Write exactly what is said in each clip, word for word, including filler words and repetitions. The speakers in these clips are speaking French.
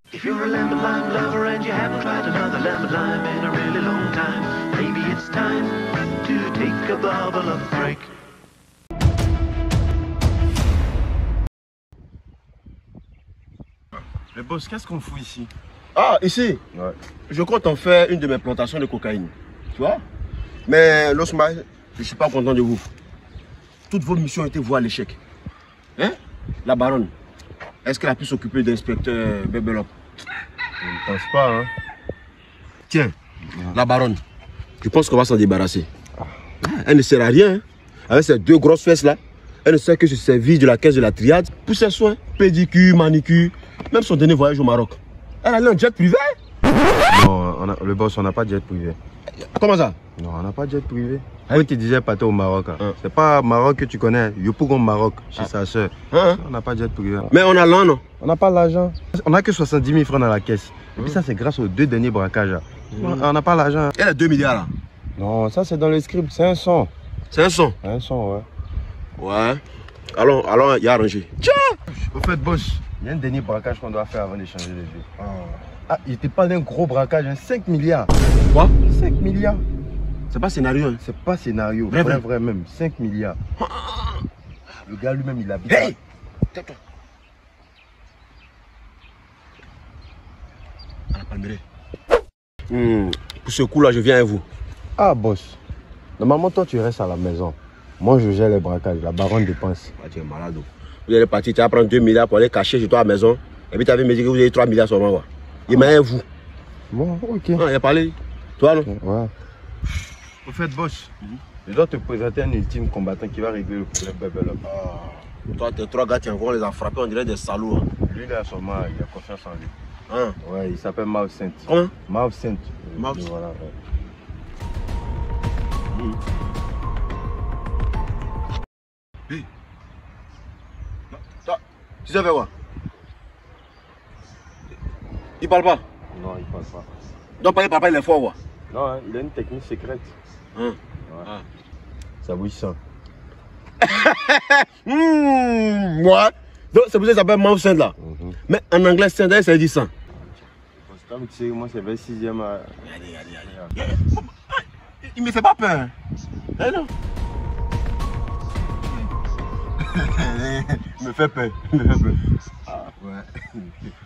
If you're a lemon lime lover and you haven't tried another lemon lime in a really long time, maybe it's time to take a bubble of break. Mais boss, qu'est-ce qu'on fout ici? Ah, ici? Ouais. Je compte en faire une de mes plantations de cocaïne. Tu vois? Mais Losma, je ne suis pas content de vous. Toutes vos missions ont été vouées à l'échec. Hein? La baronne, est-ce qu'elle a pu s'occuper d'inspecteur Bebelop? Je ne pense pas, hein. Tiens, ouais. La baronne, je pense qu'on va s'en débarrasser. Ah. Elle ne sert à rien, hein. Avec ces deux grosses fesses là, elle ne sert que se servir de la caisse de la triade pour ses soins, pédicure, manicure, même son dernier voyage au Maroc. Elle allait en jet privé? Non, on a, le boss, on n'a pas de jet privé. Comment ça? Non, on n'a pas de jet privé. Quand tu disais partir au Maroc, hein. Hein? C'est pas Maroc que tu connais, Yopougon Maroc, chez ah. sa soeur. Hein? On n'a pas de jet privé. Mais on a l'an, non? On n'a pas l'argent. On n'a que soixante-dix mille francs dans la caisse. Et puis ça, c'est grâce aux deux derniers braquages. Mmh. On n'a pas l'argent. Et les deux milliards là? Non, ça c'est dans le script, c'est un son. C'est un son? Un son, ouais. Ouais. Allons, allons, il y a arrangé. Tiens! Au fait, boss, il y a un dernier braquage qu'on doit faire avant d'échanger les deux. Ah, ah il te parle d'un gros braquage, hein, cinq milliards. Quoi? cinq milliards. C'est pas scénario, hein? C'est pas scénario, vrai, vrai, vrai même, cinq milliards. Le gars lui-même, il habite. Hey! Tais-toi. À la Palmeraie. Mmh. Pour ce coup-là, je viens avec vous. Ah, boss. Normalement, toi, tu restes à la maison. Moi, je gère les braquages. La baronne dépense. Ah, tu es malade. Vous allez partir, tu vas prendre deux milliards pour aller cacher chez toi à la maison. Et puis, tu avais me dit que vous avez trois milliards sur moi. Il m'a un vous. Bon, ok. Ah, il a parlé. Toi, non? Ouais. Au fait, boss, mm-hmm. je dois te présenter un ultime combattant qui va régler le problème Bebelop. Ah. Toi, tes trois gars, tu on les a frappés, on dirait des salauds. Hein. Lui, il a sûrement, il a confiance en lui. Hein? Ouais, il s'appelle Mao Saint. Comment? Mao Saint. Mao Saint. Voilà, ouais. Mmh. Hey. Toi, tu sais faire quoi? Il parle pas? Non, il parle pas. Donc, papa, papa, il est fort, quoi? Non, hein, il a une technique secrète. Hein? Ouais. Ah. Ça bouge ça. mmh, moi? Donc, c'est pour ça qu'il s'appelle Mao Saint là. Mm-hmm. Mais en anglais, Saint, ça dit ça. Comme tu sais, moi, c'est vers sixième. À... Allez, allez, allez. Il me fait pas peur. Eh non. Il me fait peur. Il me fait peur. Ah, ouais.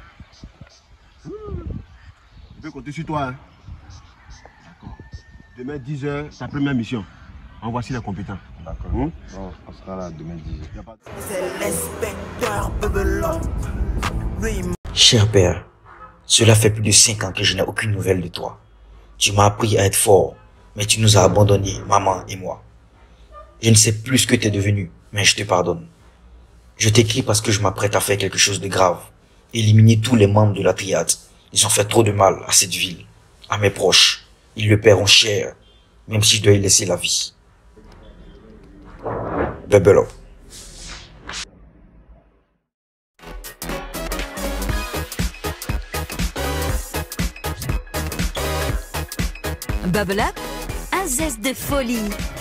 Je peux compter sur toi. Hein. D'accord. Demain dix heures, ta première mission. En voici les compétents. D'accord. Hum? Bon, on sera là demain dix heures. C'est l'inspecteur Bebelop. Cher père, cela fait plus de cinq ans que je n'ai aucune nouvelle de toi. Tu m'as appris à être fort, mais tu nous as abandonnés, maman et moi. Je ne sais plus ce que tu es devenu, mais je te pardonne. Je t'écris parce que je m'apprête à faire quelque chose de grave. Éliminer tous les membres de la triade. Ils ont fait trop de mal à cette ville, à mes proches. Ils le paieront cher, même si je dois y laisser la vie. Bebelop. Bubble Up, un zeste de folie.